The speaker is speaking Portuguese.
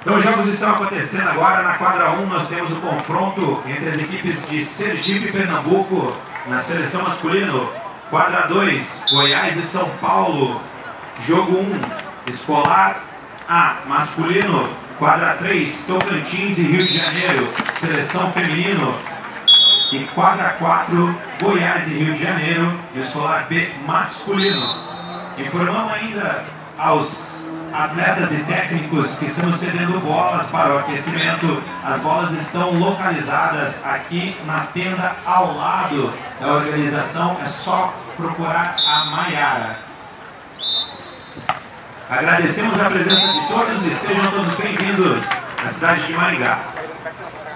Então os jogos estão acontecendo agora. Na quadra 1 nós temos o confronto entre as equipes de Sergipe e Pernambuco na seleção masculino. Quadra 2, Goiás e São Paulo. Jogo 1, Escolar A masculino. Quadra 3, Tocantins e Rio de Janeiro, seleção feminino. E quadra 4, Goiás e Rio de Janeiro, Escolar B masculino. Informando ainda aos atletas e técnicos que estamos cedendo bolas para o aquecimento. As bolas estão localizadas aqui na tenda ao lado da organização. É só procurar a Maiara. Agradecemos a presença de todos e sejam todos bem-vindos à cidade de Maringá.